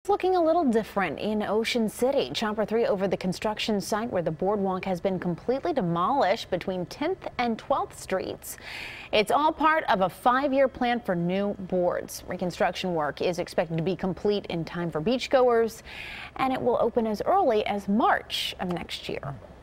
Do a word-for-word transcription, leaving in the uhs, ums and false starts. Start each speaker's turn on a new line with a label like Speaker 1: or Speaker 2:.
Speaker 1: looking a little different in Ocean City. Chopper three over the construction site where the boardwalk has been completely demolished between tenth and twelfth streets. It's all part of a five-year plan for new boards. Reconstruction work is expected to be complete in time for beachgoers, and it will open as early as March of next year.